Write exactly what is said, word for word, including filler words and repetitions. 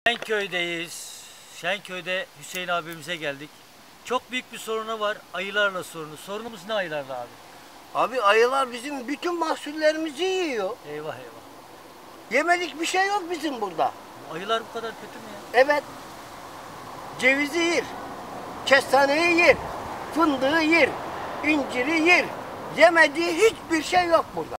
Şenköy'deyiz. Şenköy'de Hüseyin abimize geldik. Çok büyük bir sorunu var. Ayılarla sorunu. Sorunumuz ne ayılarla abi? Abi ayılar bizim bütün mahsullerimizi yiyor. Eyvah eyvah. Yemelik bir şey yok bizim burada. Ayılar bu kadar kötü mü ya? Evet. Cevizi yer, kestaneyi yer, fındığı yer, inciri yer. Yemediği hiçbir şey yok burada.